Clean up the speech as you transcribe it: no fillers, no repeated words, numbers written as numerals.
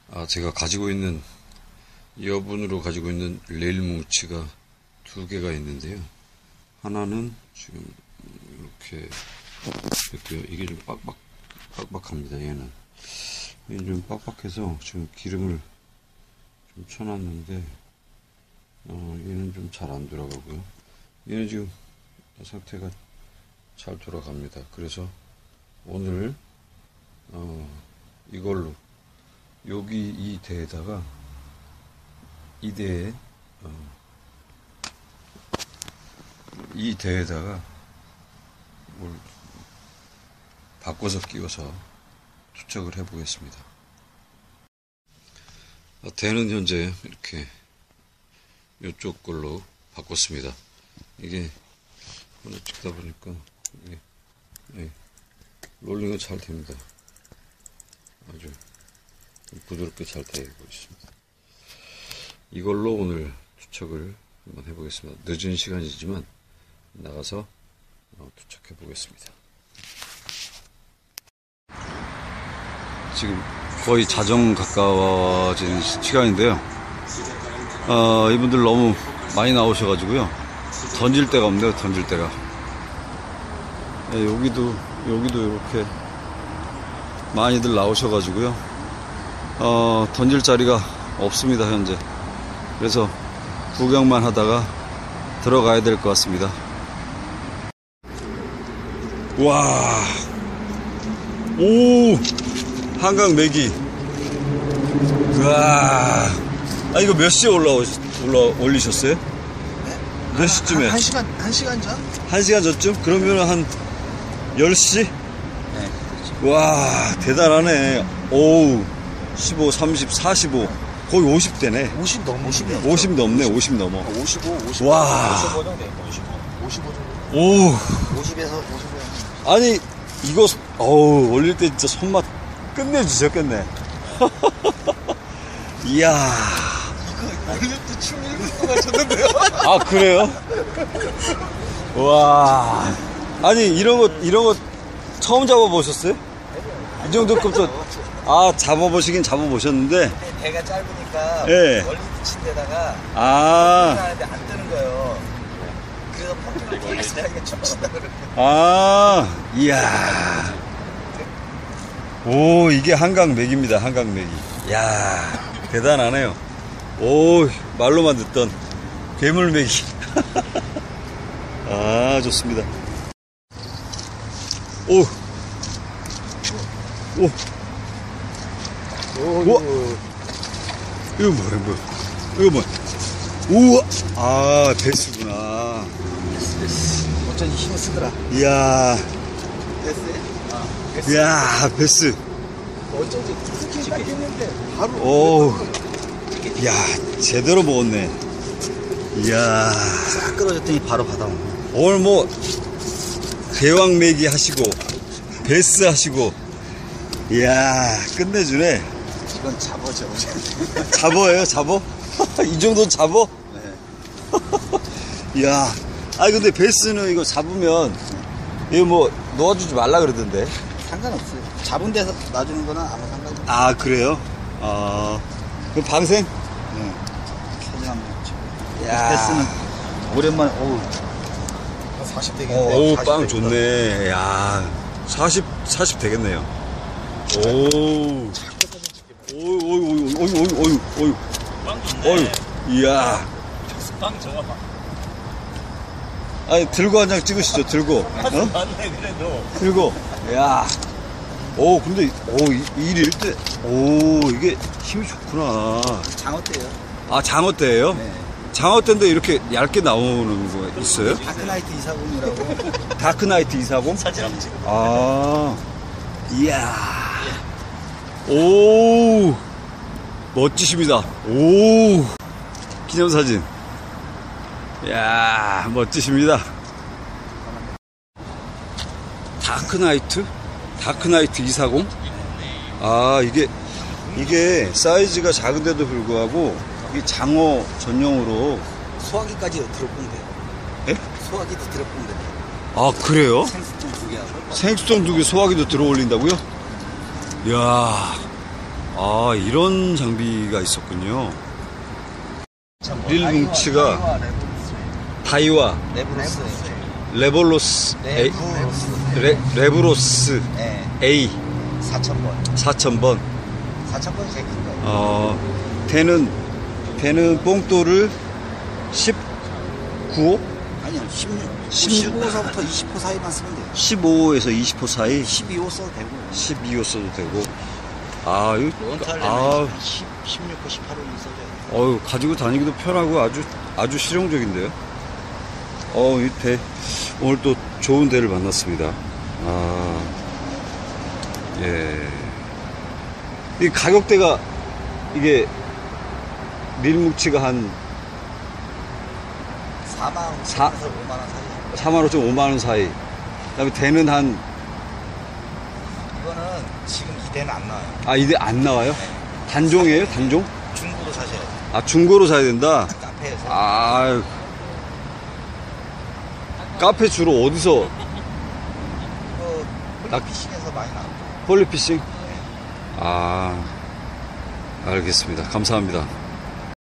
제가 가지고 있는, 여분으로 가지고 있는 레일 뭉치가 두 개가 있는데요. 하나는 지금 이렇게 됐고요. 이게 좀 빡빡합니다. 얘는. 얘는 좀 빡빡해서 지금 기름을 좀 쳐놨는데, 얘는 좀 잘 안 돌아가고요. 얘는 지금 상태가 잘 돌아갑니다. 그래서 오늘, 이걸로, 여기 이 대에다가, 이 대에, 이 대에다가 뭘 바꿔서 끼워서 투척을 해 보겠습니다. 대는 현재 이렇게 이쪽 걸로 바꿨습니다. 이게 오늘 찍다 보니까 이게 롤링은 잘 됩니다. 아주 부드럽게 잘 되고 있습니다. 이걸로 오늘 투척을 한번 해보겠습니다. 늦은 시간이지만 나가서 투척해 보겠습니다. 지금 거의 자정 가까워진 시간인데요. 이분들 너무 많이 나오셔가지고요. 던질 데가 없네요. 던질 데가. 네, 여기도 이렇게 많이들 나오셔가지고요. 던질 자리가 없습니다. 현재. 그래서 구경만 하다가 들어가야 될 것 같습니다. 와, 오, 한강 메기. 와, 이거 몇 시에 올리셨어요? 네? 몇 시쯤에? 한 시간 전? 1시간 전쯤? 그러면 한 10시? 네, 그렇죠. 와, 대단하네. 오우, 15, 30, 45. 거의 50대네. 50 넘으시네요. 50 넘네, 50 넘어. 55. 와. 55 정도. 55 정도. 오. 50에서 55. 아니, 이거, 올릴 때 진짜 손맛 끝내주셨겠네. 이야. 이거 올릴 때 춤 1분 동안 췄는데요? 아, 그래요? 와. 아니, 이런 거 처음 잡아보셨어요? 이 정도 급도, 잡아보시긴 잡아보셨는데. 배가 짧으니까 예. 멀리 붙인 데다가 아. 하는데 안 뜨는 거예요. 그래서 펌프를 계속 하니까 춤춘다 그러고. 이야. 오, 이게 한강 맥입니다. 한강 맥이. 이야, 대단하네요. 오, 말로만 듣던 괴물 맥이. 좋습니다. 오. 우와. 이거 뭐야. 이거 뭐야. 우와. 베스구나. 베스. 어쩐지 힘을 쓰더라. 이야. 베스? 이야, 베스. 어쩐지 스킨 딱 했는데 바로. 오. 이야, 제대로 먹었네. 이야. 싹 끌어줬더니 바로 받아오네. 오늘 뭐, 대왕매기 하시고, 베스 하시고, 이야, 끝내주네. 이건 잡어죠. 잡어예요, 잡어? 이 정도는 잡어? 네. 이야. 근데 베스는 이거 잡으면, 이거 뭐, 놓아주지 말라 그러던데. 상관없어요. 잡은 데서 놔주는 거는 아무 상관이 없어요. 그래요? 그럼 방생? 네. 사진 한번 찍고. 야. 베스는 오랜만에, 40 되겠네. 오, 40 빵 되겠다. 좋네. 야, 40 되겠네요. 오. 어유. 빵 좋네. 어유. 이야. 빵 좋아. 들고 한 장 찍으시죠, 들고. 맞네, 그래도. 들고. 야. 근데, 일 때, 이게 힘이 좋구나. 장어대요. 장어대예요? 네. 장어대인데 이렇게 얇게 나오는 거 있어요? 다크나이트 240이라고. 다크나이트 240? 사진 한번 찍어. 이야. 오. 멋지십니다. 오. 기념사진. 이야, 멋지십니다. 다크나이트 240? 이게 사이즈가 작은데도 불구하고, 이 장어 전용으로. 소화기까지 들어보면 돼요. 예? 소화기도 들어보면 돼요. 그래요? 생수통 2개 하고. 생수통 2개 소화기도 들어 올린다고요? 이야. 아, 이런 장비가 있었군요. 릴뭉치가 다이와, 레브로스. 레볼로스, 레브로스 네. A 4,000번. 4000번. 4,000번이 제일 큰 거예요. 대는 뽕돌을 19호? 아니요, 16. 16. 15호서부터 20호 사이만 쓰면 돼요. 15에서 20호 사이 12호 써도 되고. 12호 써도 되고. 아, 이거, 원탈레면 아, 16호, 18호는 써줘야 돼요. 어유 가지고 다니기도 편하고 아주 실용적인데요. 이 대, 오늘 또 좋은 대를 만났습니다. 아, 예. 이 가격대가, 이게, 릴뭉치가 한 4만 5천에서 5만 원 사이. 4만 5천, 5만 원 사이. 그 다음에 대는 한, 이거는 지금 이 대는 안 나와요. 아, 이 대 안 나와요? 단종이에요? 단종? 중고로 사셔야 돼요. 아, 중고로 사야 된다? 카페에서. 아, 카페 주로 어디서? 이거 폴리피싱에서 많이 나와요. 폴리피싱? 아, 알겠습니다. 감사합니다.